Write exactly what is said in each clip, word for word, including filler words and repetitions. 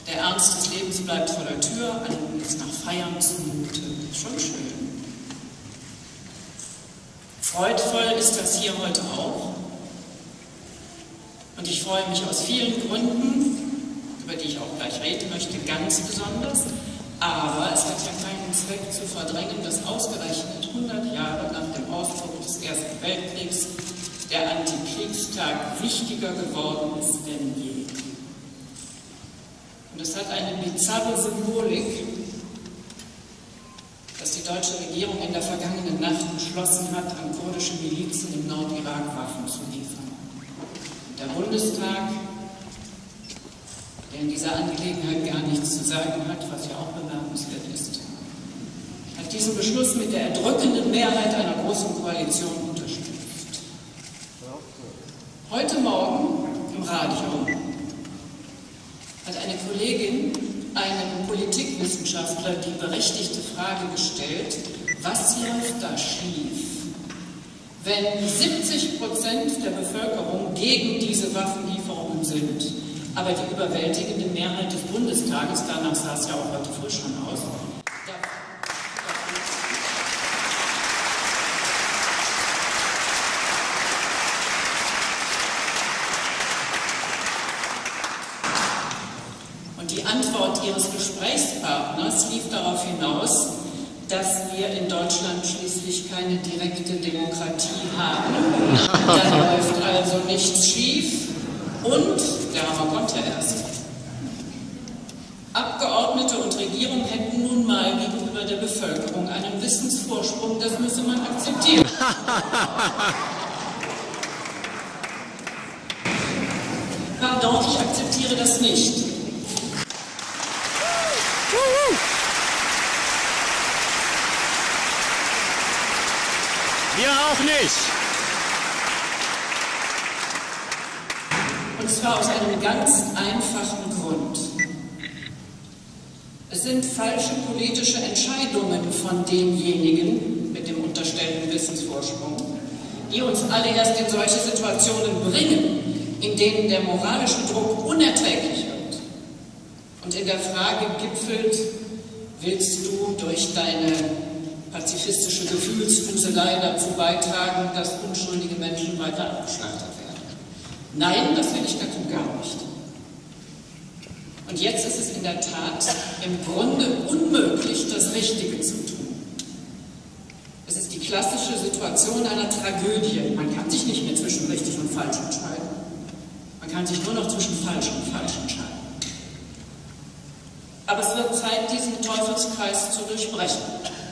Der Ernst des Lebens bleibt vor der Tür, allen ist nach Feiern zumute. Schon schön. Freudvoll ist das hier heute auch. Und ich freue mich aus vielen Gründen, über die ich auch gleich reden möchte, ganz besonders. Aber es hat ja keinen Zweck zu verdrängen, dass ausgerechnet hundert Jahre nach dem Ausbruch des Ersten Weltkriegs der Antikriegstag wichtiger geworden ist denn je. Und es hat eine bizarre Symbolik, dass die deutsche Regierung in der vergangenen Nacht beschlossen hat, an kurdische Milizen im Nordirak Waffen zu liefern. Und der Bundestag, der in dieser Angelegenheit gar nichts zu sagen hat, was ja auch bemerkenswert ist, hat diesen Beschluss mit der erdrückenden Mehrheit einer großen Koalition unterstützt. Heute Morgen im Radio hat eine Kollegin einem Politikwissenschaftler die berechtigte Frage gestellt, was läuft da schief, wenn siebzig Prozent der Bevölkerung gegen diese Waffenlieferungen sind, aber die überwältigende Mehrheit des Bundestages, danach sah es ja auch heute früh schon aus, die Antwort ihres Gesprächspartners lief darauf hinaus, dass wir in Deutschland schließlich keine direkte Demokratie haben. Da läuft also nichts schief und, der Hammer kommt ja erst, Abgeordnete und Regierung hätten nun mal gegenüber der Bevölkerung einen Wissensvorsprung, das müsse man akzeptieren. Pardon, ich akzeptiere das nicht. Wir auch nicht. Und zwar aus einem ganz einfachen Grund. Es sind falsche politische Entscheidungen von denjenigen mit dem unterstellten Wissensvorsprung, die uns alle erst in solche Situationen bringen, in denen der moralische Druck unerträglich wird. Und in der Frage gipfelt, willst du durch deine pazifistische Gefühlsfuselei dazu beitragen, dass unschuldige Menschen weiter abgeschlachtet werden? Nein, das will ich dazu gar nicht. Und jetzt ist es in der Tat im Grunde unmöglich, das Richtige zu tun. Es ist die klassische Situation einer Tragödie. Man kann sich nicht mehr zwischen richtig und falsch entscheiden. Man kann sich nur noch zwischen falsch und falsch entscheiden. Aber es wird Zeit, diesen Teufelskreis zu durchbrechen.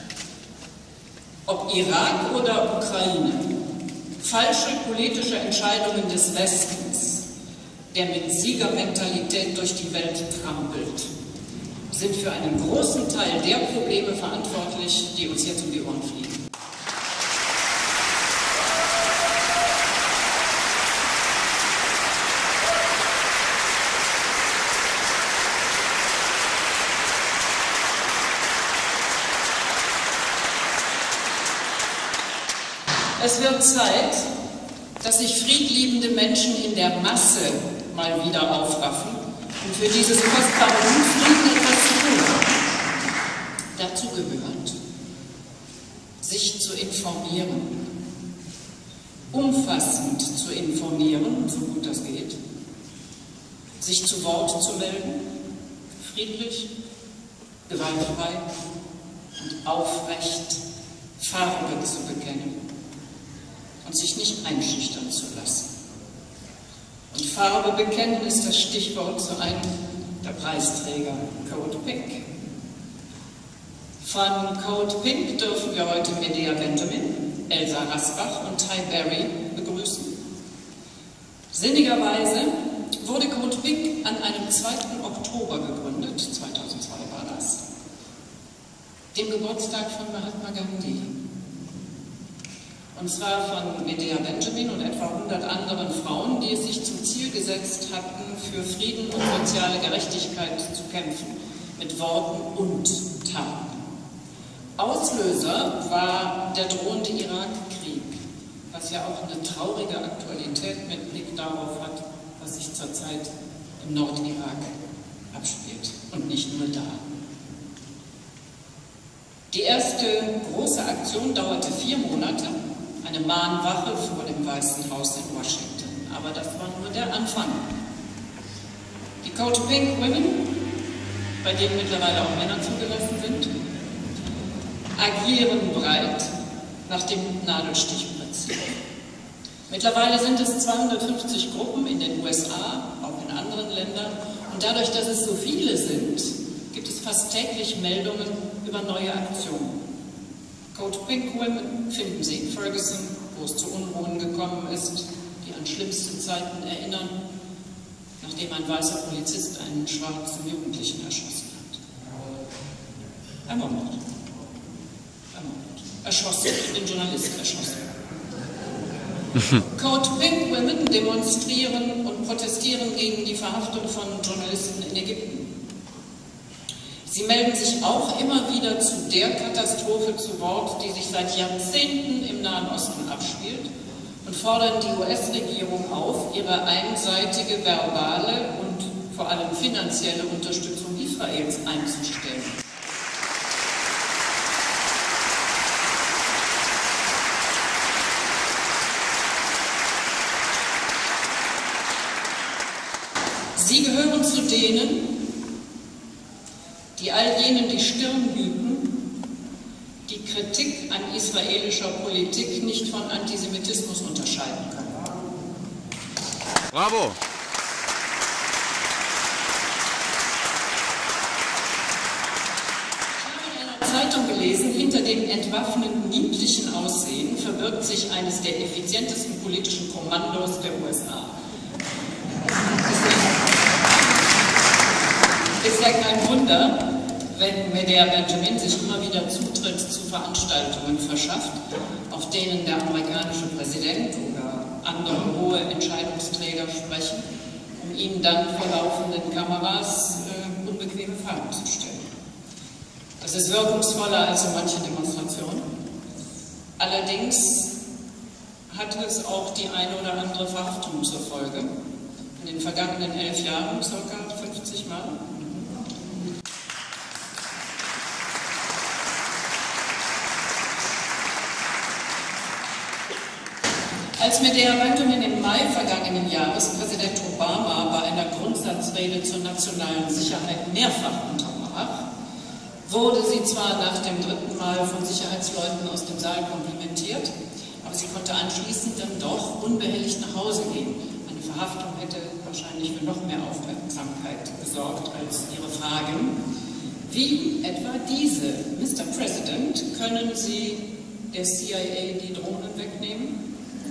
Ob Irak oder Ukraine, falsche politische Entscheidungen des Westens, der mit Siegermentalität durch die Welt trampelt, sind für einen großen Teil der Probleme verantwortlich, die uns jetzt um die Ohren fliegen. Es wird Zeit, dass sich friedliebende Menschen in der Masse mal wieder aufraffen und für dieses kostbare Frieden etwas zu tun haben. Dazu gehört, sich zu informieren, umfassend zu informieren, so gut das geht, sich zu Wort zu melden, friedlich, gewaltfrei und aufrecht Farbe zu bekennen und sich nicht einschüchtern zu lassen. Und Farbe bekennen ist das Stichwort zu einem der Preisträger, Code Pink. Von Code Pink dürfen wir heute Medea Benjamin, Elsa Rasbach und Ty Berry begrüßen. Sinnigerweise wurde Code Pink an einem zweiten Oktober gegründet, zweitausendzwei war das, dem Geburtstag von Mahatma Gandhi. Und zwar von Medea Benjamin und etwa hundert anderen Frauen, die es sich zum Ziel gesetzt hatten, für Frieden und soziale Gerechtigkeit zu kämpfen, mit Worten und Taten. Auslöser war der drohende Irakkrieg, was ja auch eine traurige Aktualität mit Blick darauf hat, was sich zurzeit im Nordirak abspielt und nicht nur da. Die erste große Aktion dauerte vier Monate, eine Mahnwache vor dem Weißen Haus in Washington. Aber das war nur der Anfang. Die Code Pink Women, bei denen mittlerweile auch Männer zugelassen sind, agieren breit nach dem Nadelstichprinzip. Mittlerweile sind es zweihundertfünfzig Gruppen in den U S A, auch in anderen Ländern. Und dadurch, dass es so viele sind, gibt es fast täglich Meldungen über neue Aktionen. Code Pink Women finden Sie in Ferguson, wo es zu Unruhen gekommen ist, die an schlimmste Zeiten erinnern, nachdem ein weißer Polizist einen schwarzen Jugendlichen erschossen hat. Ermordet. Ermordet. Erschossen, den Journalisten erschossen. Code Pink Women demonstrieren und protestieren gegen die Verhaftung von Journalisten in Ägypten. Sie melden sich auch immer wieder zu der Katastrophe zu Wort, die sich seit Jahrzehnten im Nahen Osten abspielt, und fordern die U S-Regierung auf, ihre einseitige verbale und vor allem finanzielle Unterstützung Israels einzustellen. Sie gehören zu denen, die all jenen die Stirn bieten, die Kritik an israelischer Politik nicht von Antisemitismus unterscheiden können. Bravo! Ich habe in einer Zeitung gelesen, hinter dem entwaffnenden niedlichen Aussehen verbirgt sich eines der effizientesten politischen Kommandos der U S A. Ist ja kein Wunder, wenn Medea Benjamin sich immer wieder Zutritt zu Veranstaltungen verschafft, auf denen der amerikanische Präsident oder andere hohe Entscheidungsträger sprechen, um ihnen dann vor laufenden Kameras äh, unbequeme Fragen zu stellen. Das ist wirkungsvoller als so manche Demonstration. Allerdings hatte es auch die eine oder andere Verhaftung zur Folge. In den vergangenen elf Jahren ca. fünfzig Mal. Als Medea Benjamin im Mai vergangenen Jahres Präsident Obama bei einer Grundsatzrede zur nationalen Sicherheit mehrfach unterbrach, wurde sie zwar nach dem dritten Mal von Sicherheitsleuten aus dem Saal komplimentiert, aber sie konnte anschließend dann doch unbehelligt nach Hause gehen. Eine Verhaftung hätte wahrscheinlich für noch mehr Aufmerksamkeit gesorgt als ihre Fragen. Wie etwa diese: Mister President, können Sie der C I A die Drohnen wegnehmen?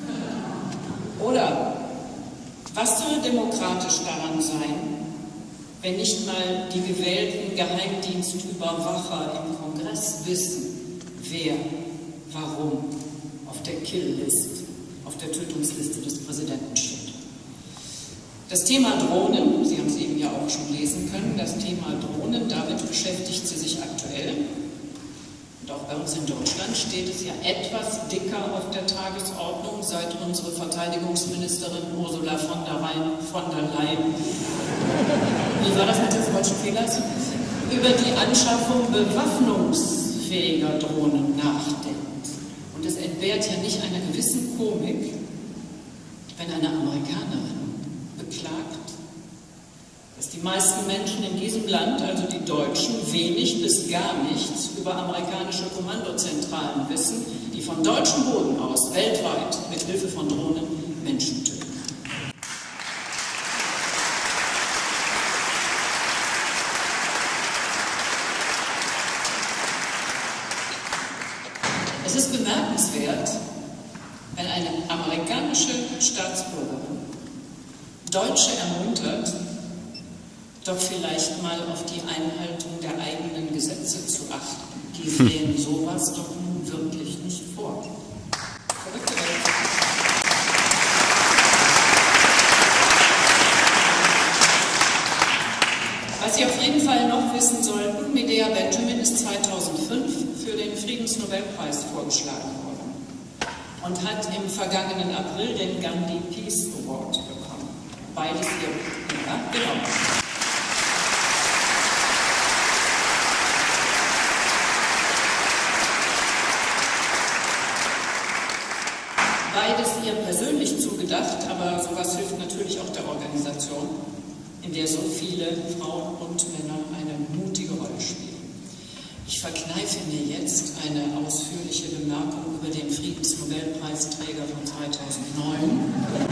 Oder was soll demokratisch daran sein, wenn nicht mal die gewählten Geheimdienstüberwacher im Kongress wissen, wer, warum auf der Kill-List, auf der Tötungsliste des Präsidenten steht? Das Thema Drohnen, Sie haben es eben ja auch schon lesen können, das Thema Drohnen, damit beschäftigt sie sich aktuell. Und auch bei uns in Deutschland steht es ja etwas dicker auf der Tagesordnung, seit unsere Verteidigungsministerin Ursula von der Leyen, von der Leyen wie war das mit des deutschen Fehlers? Über die Anschaffung bewaffnungsfähiger Drohnen nachdenkt. Und es entbehrt ja nicht einer gewissen Komik, wenn eine Amerikanerin beklagt, dass die meisten Menschen in diesem Land, also die Deutschen, wenig bis gar nichts über amerikanische Kommandozentralen wissen, die von deutschem Boden aus weltweit mit Hilfe von Drohnen Menschen töten. Es ist bemerkenswert, wenn eine amerikanische Staatsbürgerin Deutsche ermuntert, doch vielleicht mal auf die Einhaltung der eigenen Gesetze zu achten. Die sehen sowas doch nun wirklich nicht vor. Verrückte Welt. Was Sie auf jeden Fall noch wissen sollten, Medea Benjamin ist zweitausendfünf für den Friedensnobelpreis vorgeschlagen worden und hat im vergangenen April den Gandhi Peace Award bekommen. Beides hier. Ja, genau. Konstellation, in der so viele Frauen und Männer eine mutige Rolle spielen. Ich verkneife mir jetzt eine ausführliche Bemerkung über den Friedensnobelpreisträger von zweitausendneun.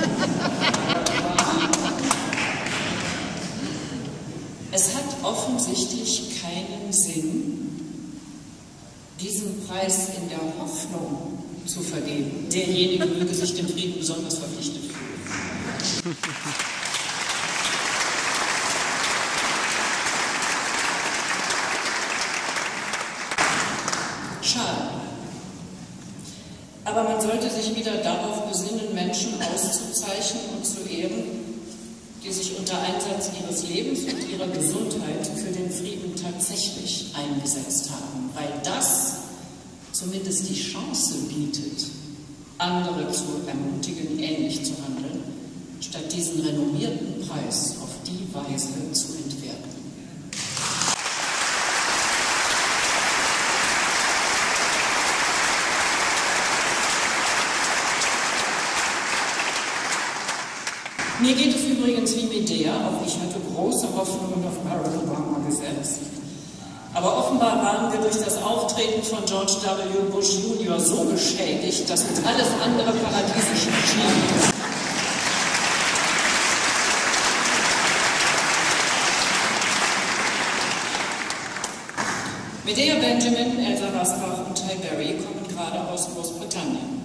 Es hat offensichtlich keinen Sinn, diesen Preis in der Hoffnung zu vergeben. Derjenige möge sich dem Frieden besonders verpflichtet fühlen. Schade. Aber man sollte sich wieder darauf besinnen, Menschen auszuzeichnen und zu ehren, die sich unter Einsatz ihres Lebens und ihrer Gesundheit für den Frieden tatsächlich eingesetzt haben, weil das zumindest die Chance bietet, andere zu ermutigen, ähnlich zu handeln, statt diesen renommierten Preis auf die Weise zu entwerten. Mir geht es übrigens wie Medea, auch ich hatte große Hoffnungen auf Barack Obama gesetzt. Aber offenbar waren wir durch das Auftreten von George W. Bush Junior so beschädigt, dass uns alles andere paradiesisch erschien. Medea Benjamin, Elsa Rasbach und Ty Berry kommen gerade aus Großbritannien,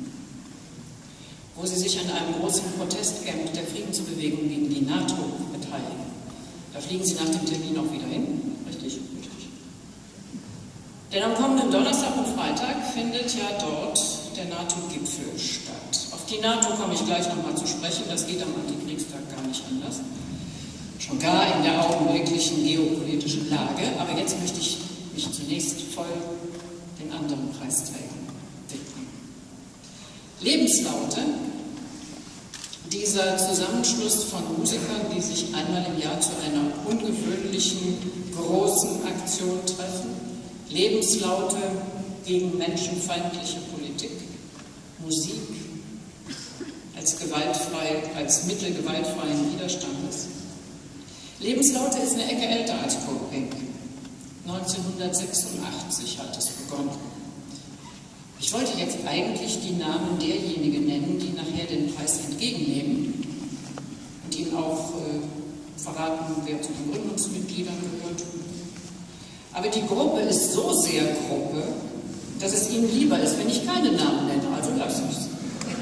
wo sie sich an einem großen Protestcamp der Friedensbewegung gegen die NATO beteiligen. Da fliegen sie nach dem Termin auch wieder hin. Richtig? Richtig. Denn am kommenden Donnerstag und Freitag findet ja dort der NATO-Gipfel statt. Auf die NATO komme ich gleich nochmal zu sprechen, das geht am Antikriegstag gar nicht anders. Schon gar in der augenblicklichen geopolitischen Lage. Aber jetzt möchte ich mich zunächst voll den anderen Preisträgern widmen. Lebenslaute, dieser Zusammenschluss von Musikern, die sich einmal im Jahr zu einer ungewöhnlichen, großen Aktion treffen. Lebenslaute gegen menschenfeindliche Politik, Musik als gewaltfrei, als Mittel gewaltfreien Widerstandes. Lebenslaute ist eine Ecke älter als Kurt Pink. neunzehnhundertsechsundachtzig hat es begonnen. Ich wollte jetzt eigentlich die Namen derjenigen nennen, die nachher den Preis entgegennehmen und Ihnen auch äh, verraten, wer zu den Gründungsmitgliedern gehört. Aber die Gruppe ist so sehr Gruppe, dass es Ihnen lieber ist, wenn ich keine Namen nenne, also lasse ich es.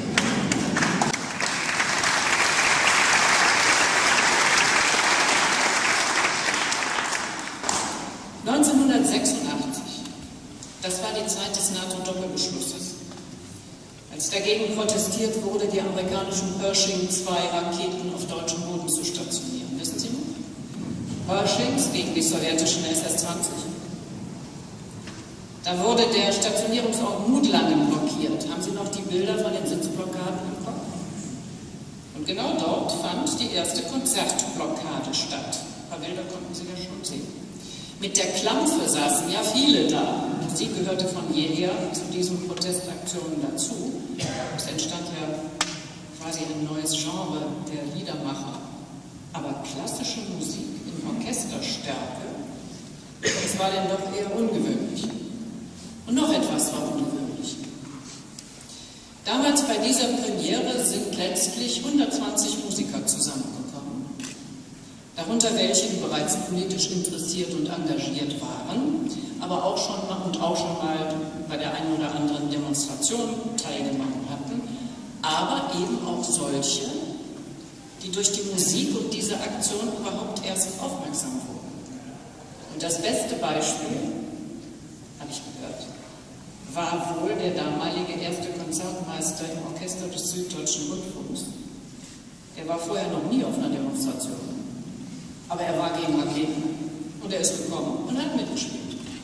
neunzehnhundertsechsundachtzig, das war die Zeit des NATO-Doppelbeschlusses, als dagegen protestiert wurde, die amerikanischen Pershing zwei Raketen auf deutschem Boden zu stationieren. Wissen Sie noch? Pershings gegen die sowjetischen S S zwanzig. Da wurde der Stationierungsort Mutlangen blockiert. Haben Sie noch die Bilder von den Sitzblockaden im Kopf? Und genau dort fand die erste Konzertblockade statt. Ein paar Bilder konnten Sie ja schon sehen. Mit der Klampfe saßen ja viele da. Sie gehörte von jeher zu diesen Protestaktionen dazu. Es entstand ja quasi ein neues Genre der Liedermacher. Aber klassische Musik in Orchesterstärke, das war denn doch eher ungewöhnlich. Und noch etwas war ungewöhnlich. Damals bei dieser Premiere sind letztlich hundertzwanzig Musiker zusammengekommen. Darunter welche, die bereits politisch interessiert und engagiert waren, aber auch schon mal, und auch schon mal bei der einen oder anderen Demonstration teilgenommen hatten, aber eben auch solche, die durch die Musik und diese Aktion überhaupt erst aufmerksam wurden. Und das beste Beispiel, habe ich gehört, war wohl der damalige erste Konzertmeister im Orchester des Süddeutschen Rundfunks. Er war vorher noch nie auf einer Demonstration. Aber er war gegen Raketen und er ist gekommen und hat mitgespielt.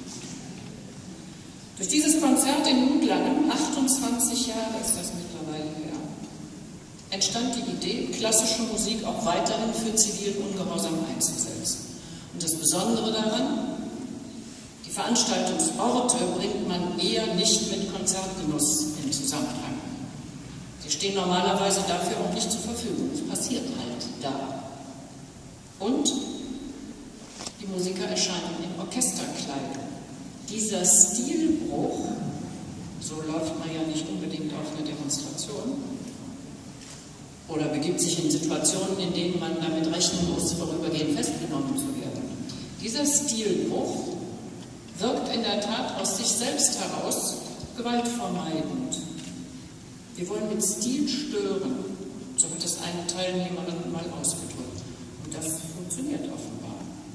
Durch dieses Konzert in Mutlangen, achtundzwanzig Jahre ist das mittlerweile her, entstand die Idee, klassische Musik auch weiterhin für zivilen Ungehorsam einzusetzen. Und das Besondere daran, die Veranstaltungsorte bringt man eher nicht mit Konzertgenuss in Zusammenhang. Sie stehen normalerweise dafür auch nicht zur Verfügung. Es passiert halt da. Und die Musiker erscheinen in Orchesterkleidung. Dieser Stilbruch, so läuft man ja nicht unbedingt auf eine Demonstration, oder begibt sich in Situationen, in denen man damit rechnen muss, vorübergehend festgenommen zu werden. Dieser Stilbruch wirkt in der Tat aus sich selbst heraus gewaltvermeidend. Wir wollen mit Stil stören, so hat es eine Teilnehmerin mal ausgedrückt. Und das funktioniert offenbar.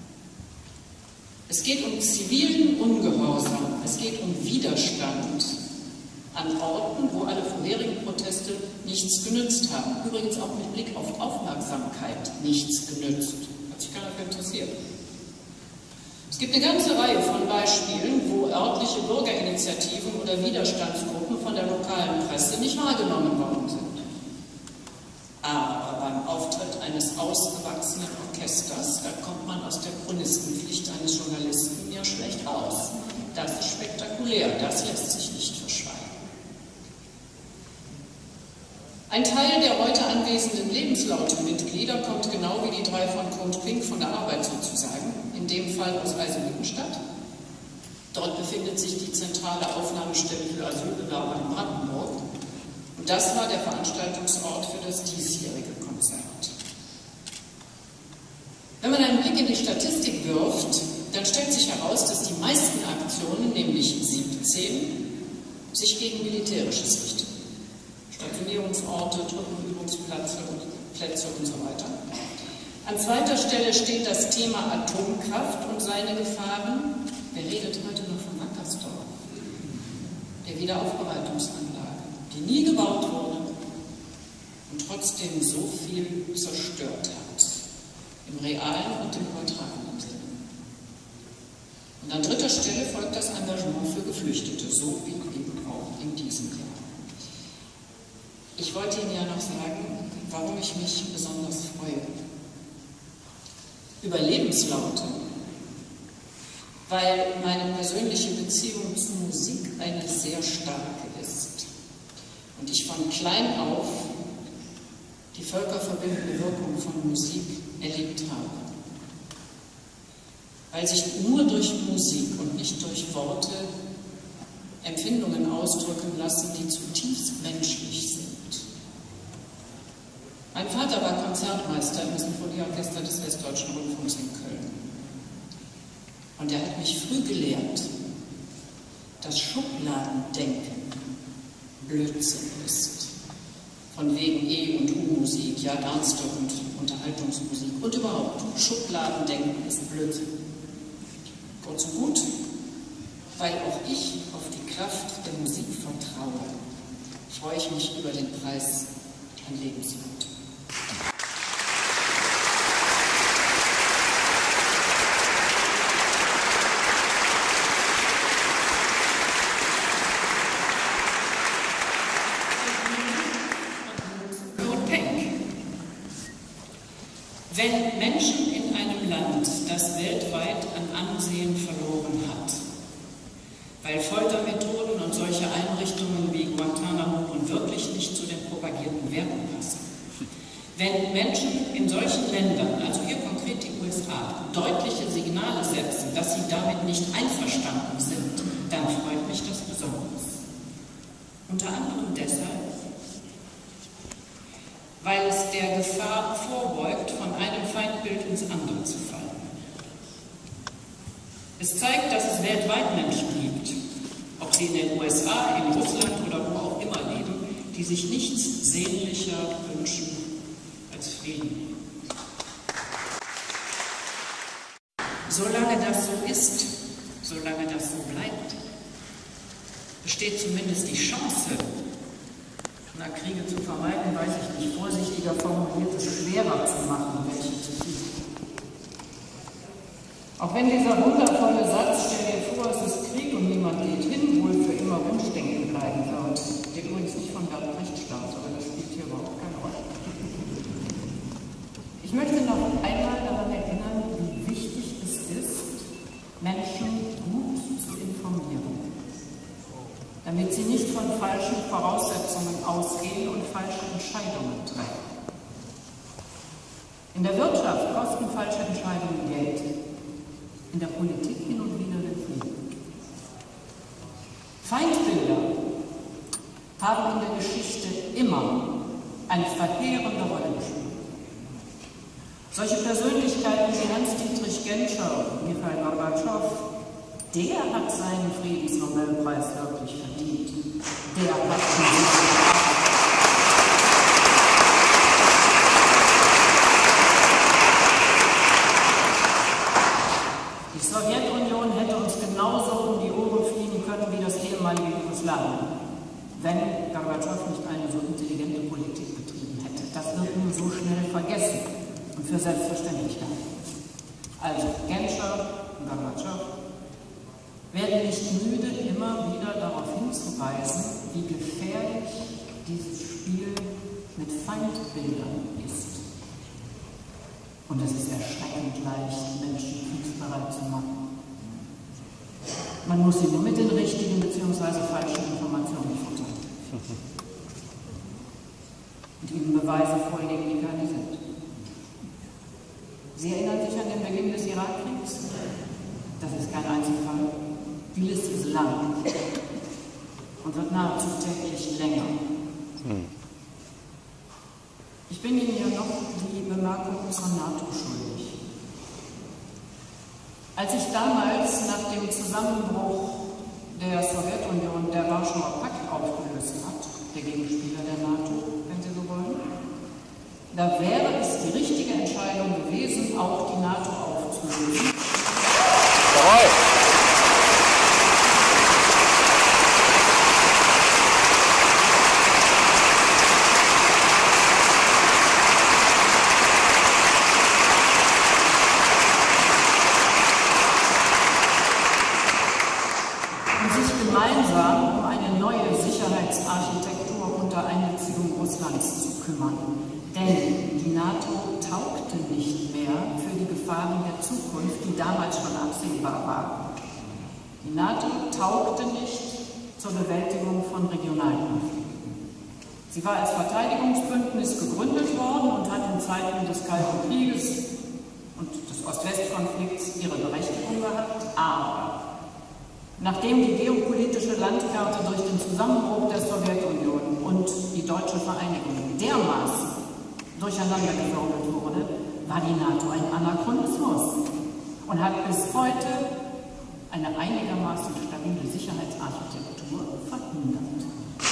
Es geht um zivilen Ungehorsam, es geht um Widerstand an Orten, wo alle vorherigen Proteste nichts genützt haben. Übrigens auch mit Blick auf Aufmerksamkeit nichts genützt. Hat sich keiner für interessiert. Es gibt eine ganze Reihe von Beispielen, wo örtliche Bürgerinitiativen oder Widerstandsgruppen von der lokalen Presse nicht wahrgenommen worden sind. Aber beim Auftritt eines ausgewachsenen Orchesters, da kommt man aus der Chronistenpflicht eines Journalisten ja schlecht raus. Das ist spektakulär, das lässt sich nicht verschweigen. Ein Teil der heute anwesenden lebenslauten Mitglieder kommt genau wie die drei von Code Pink von der Arbeit sozusagen, in dem Fall aus Eisenhüttenstadt. Dort befindet sich die zentrale Aufnahmestelle für Asylbewerber in Brandenburg. Und das war der Veranstaltungsort für das diesjährige Konzert. Wenn man einen Blick in die Statistik wirft, dann stellt sich heraus, dass die meisten Aktionen, nämlich siebzehn, sich gegen Militärisches richten. Stationierungsorte, Truppenübungsplätze Plätze und so weiter. An zweiter Stelle steht das Thema Atomkraft und seine Gefahren. Wer redet heute noch von Wackersdorf? Der Wiederaufbereitungsanlage, die nie gebaut wurde und trotzdem so viel zerstört hat, im realen und im übertragenen Sinne. Und an dritter Stelle folgt das Engagement für Geflüchtete, so wie eben auch in diesem Jahr. Ich wollte Ihnen ja noch sagen, warum ich mich besonders freue. Über Lebenslaute, weil meine persönliche Beziehung zu Musik eine sehr starke ist. Und ich von klein auf die völkerverbindende Wirkung von Musik erlebt habe. Weil sich nur durch Musik und nicht durch Worte Empfindungen ausdrücken lassen, die zutiefst menschlich sind. Mein Vater war Konzertmeister im Sinfonieorchester des Westdeutschen Rundfunks in Köln. Und er hat mich früh gelehrt, dass Schubladendenken Blödsinn ist. Von wegen E- und U-Musik, ja ernste und Unterhaltungsmusik und überhaupt, Schubladendenken ist Blödsinn. Kurz und gut, weil auch ich auf die Kraft der Musik vertraue, freue ich mich über den Preis an Lebenslaut. Wenn Menschen in einem Land, das weltweit an Ansehen verloren hat, weil Foltermethoden und solche Einrichtungen wie Guantanamo nun wirklich nicht zu den propagierten Werten passen, wenn Menschen in solchen Ländern, also hier konkret die U S A, deutliche Signale setzen, dass sie damit nicht einverstanden sind, dann freut mich das besonders. Unter anderem deshalb, weil es der Gefahr vorbeugt, von einem Feindbild ins andere zu fallen. Es zeigt, dass es weltweit Menschen gibt, ob sie in den U S A, in Russland oder wo auch immer leben, die sich nichts sehnlicher wünschen als Frieden. Solange das so ist, solange das so bleibt, besteht zumindest die Chance, na, Kriege zu vermeiden, weiß ich nicht, vorsichtiger formuliert, es schwerer zu machen, welche zu führen. Auch wenn dieser wundervolle Satz, stell dir vor, es ist Krieg und niemand geht hin, wohl für immer Wunschdenken bleiben wird, der übrigens nicht von Bertolt Brecht stammt, aber das spielt hier überhaupt keine Rolle. Ich möchte noch einmal daran erinnern, wie wichtig es ist, Menschen gut zu informieren, damit sie nicht von falschen Voraussetzungen ausgehen und falsche Entscheidungen treffen. In der Wirtschaft Wirtschaft kosten falsche Entscheidungen Geld, in der Politik hin und wieder den Frieden. Feindbilder haben in der Geschichte immer eine verheerende Rolle gespielt. Solche Persönlichkeiten wie Hans-Dietrich Genscher, Michail Gorbatschow, der hat seinen Friedensnobelpreis wirklich verdient. Der hat Die Sowjetunion hätte uns genauso um die Ohren fliegen können wie das ehemalige Jugoslawien, wenn Gorbatschow nicht eine so intelligente Politik betrieben hätte. Das wird nun so schnell vergessen und für selbstverständlich gehalten. Also Genscher und Gorbatschow werden nicht müde, immer wieder darauf hinzuweisen, wie gefährlich dieses Spiel mit Feindbildern ist. Und es ist erschreckend leicht, Menschen kriegsbereit zu machen. Man muss sie nur mit den richtigen bzw. falschen Informationen futtern. Und ihnen Beweise vorlegen, die keine sind. Sie erinnern sich an den Beginn des Irakkriegs? Das ist kein Einzelfall. Die Liste ist lang und wird nahezu täglich länger. Hm. Ich bin Ihnen ja noch die Bemerkung zur NATO schuldig. Als ich damals nach dem Zusammenbruch der Sowjetunion der Warschauer Pakt aufgelöst hat, der Gegenspieler der NATO, wenn Sie so wollen, da wäre es die richtige Entscheidung gewesen, auch die NATO aufzulösen. Jawohl. Gemeinsam um eine neue Sicherheitsarchitektur unter Einbeziehung Russlands zu kümmern. Denn die NATO taugte nicht mehr für die Gefahren der Zukunft, die damals schon absehbar waren. Die NATO taugte nicht zur Bewältigung von Regionalkonflikten. Sie war als Verteidigungsbündnis gegründet worden und hat in Zeiten des Kalten Krieges und des Ost-West-Konflikts ihre Berechtigung gehabt, aber nachdem die geopolitische Landkarte durch den Zusammenbruch der Sowjetunion und die deutsche Vereinigung dermaßen durcheinandergewirbelt wurde, war die NATO ein Anachronismus und hat bis heute eine einigermaßen stabile Sicherheitsarchitektur verhindert.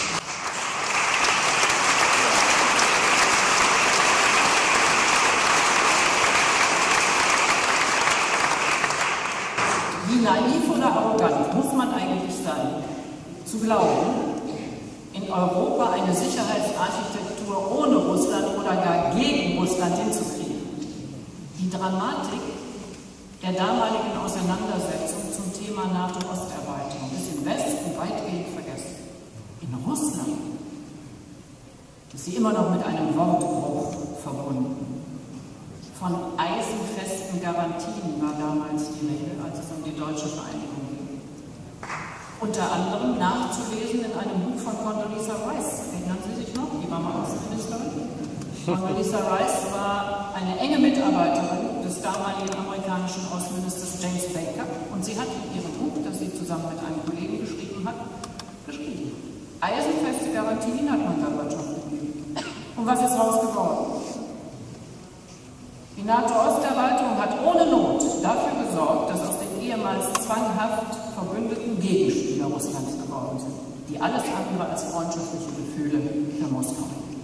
Wie naiv oder arrogant muss man eigentlich sein, zu glauben, in Europa eine Sicherheitsarchitektur ohne Russland oder gar gegen Russland hinzukriegen. Die Dramatik der damaligen Auseinandersetzung zum Thema NATO-Osterweiterung ist im Westen weitgehend vergessen. In Russland ist sie immer noch mit einem Wortbruch verbunden. Von eisenfesten Garantien war damals die Rede, als es um die deutsche Vereinigung ging. Unter anderem nachzulesen in einem Buch von Condoleezza Rice. Erinnern Sie sich noch? Die war mal Außenministerin. Condoleezza Rice war eine enge Mitarbeiterin des damaligen amerikanischen Außenministers James Baker und sie hat in ihrem Buch, das sie zusammen mit einem Kollegen geschrieben hat, geschrieben. Eisenfeste Garantien hat man Gorbatschow gegeben. Und was ist raus geworden? Die NATO-Osterweiterung hat ohne Not dafür gesorgt, dass aus den ehemals zwanghaft verbündeten Gegenspieler Russlands geworden sind, die alles andere als freundschaftliche Gefühle für Moskau haben.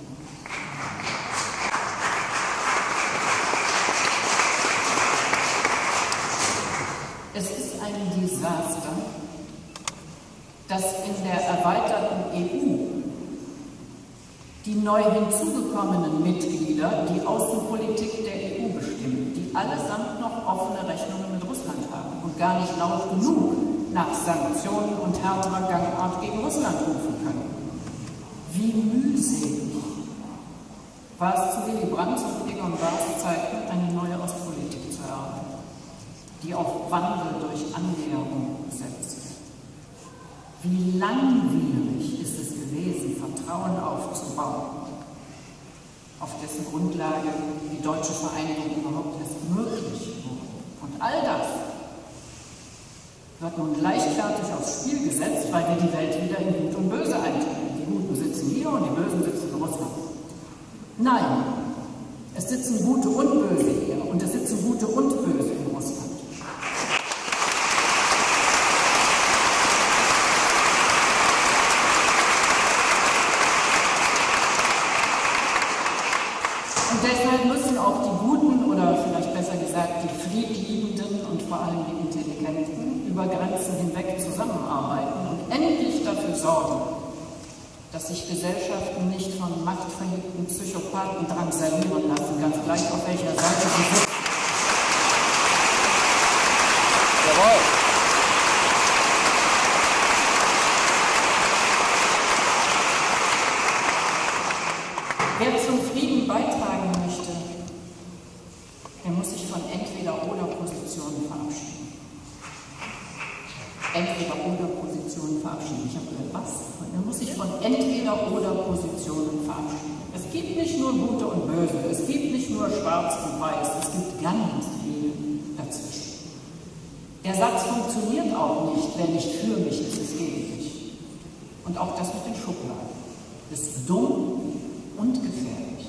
Es ist ein Desaster, dass in der erweiterten E U die neu hinzugekommenen Mitglieder die Außenpolitik der E U bestimmen, die allesamt noch offene Rechnungen mit Russland haben und gar nicht laut genug nach Sanktionen und härterer Gangart gegen Russland rufen können. Wie mühselig war es zu Willy Brandt und Egon Bahrs Zeiten, eine neue Ostpolitik zu erarbeiten, die auf Wandel durch Annäherung setzt. Wie langwierig ist es gewesen, Vertrauen aufzubauen, auf dessen Grundlage die die deutsche Vereinigung überhaupt erst möglich wurde. Und all das wird nun leichtfertig aufs Spiel gesetzt, weil wir die Welt wieder in Gut und Böse einteilen. Die Guten sitzen hier und die Bösen sitzen in Russland. Nein, es sitzen Gute und Böse hier und es sitzen Gute und Böse in Russland. Und deshalb müssen auch die Guten oder vielleicht besser gesagt die Friedliebenden und vor allem die Intelligenten über Grenzen hinweg zusammenarbeiten und endlich dafür sorgen, dass sich Gesellschaften nicht von machtverliebten Psychopathen drangsalieren lassen, ganz gleich auf welcher Seite sie sitzen. Jawohl. Wer zum Frieden beitragen möchte, der muss sich von Entweder-oder-Positionen verabschieden. Entweder-oder-Positionen verabschieden. Ich habe gehört, was? Er muss sich von Entweder-oder-Positionen verabschieden. Es gibt nicht nur Gute und Böse, es gibt nicht nur Schwarz und Weiß, es gibt ganz viel dazwischen. Der Satz funktioniert auch nicht, wer nicht für mich ist, es gegen mich. Und auch das mit den Schubladen ist dumm und gefährlich.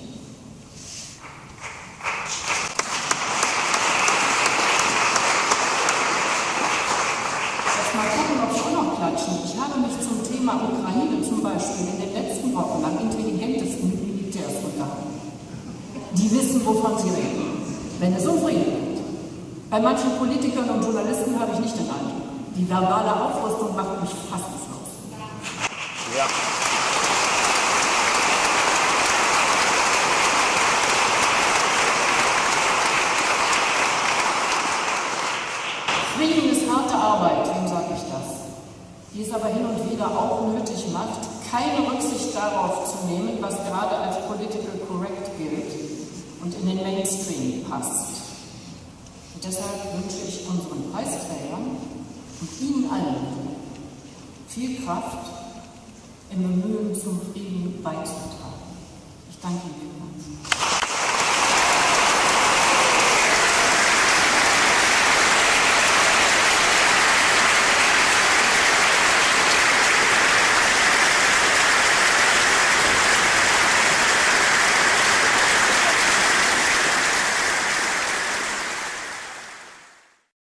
Jetzt mal gucken, ob wir auch noch klatschen. Ich habe mich zum Thema Ukraine zum Beispiel in den letzten Wochen am intelligentesten mit Militärs unterhalten. Die wissen, wovon sie reden, wenn es um Frieden geht. Bei manchen Politikern und Journalisten habe ich nicht den Eindruck. Die verbale Aufrüstung macht mich fassungslos. Ja. Frieden ist harte Arbeit, wem sage ich das? Die es aber hin und wieder auch nötig macht, keine Rücksicht darauf zu nehmen, was gerade als political correct gilt und in den Mainstream passt. Und deshalb wünsche ich unseren Preisträgern und Ihnen allen viel Kraft im Bemühen zum Frieden beizutragen. Ich danke Ihnen vielmals.